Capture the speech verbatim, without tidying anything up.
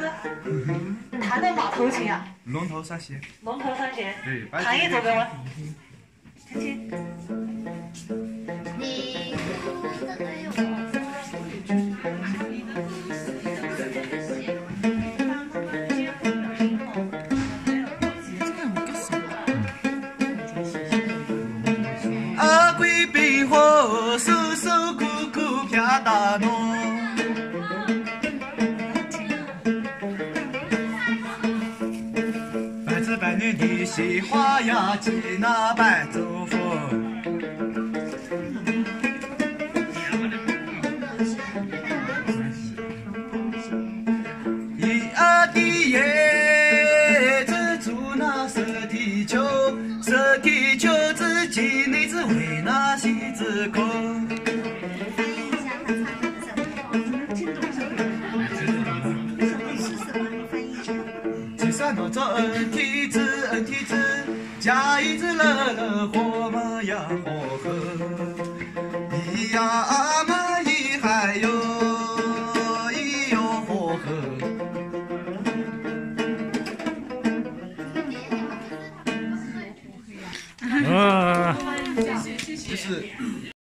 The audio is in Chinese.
弹的马头琴啊？ 龙头三弦。 龙头三弦。 对， 弹一首歌吗？听听。 你哭的对我。 阿贵冰火，瘦瘦苦苦偏打侬。白子白女的西花呀，骑那白走风。一二的耶，只住那射地球，射地球之际，你只为那西子空。计算到这 n 体字 n 体字，加一只乐乐火嘛呀火呵，咿呀嘛咿嗨哟，咿哟火呵。啊，就是。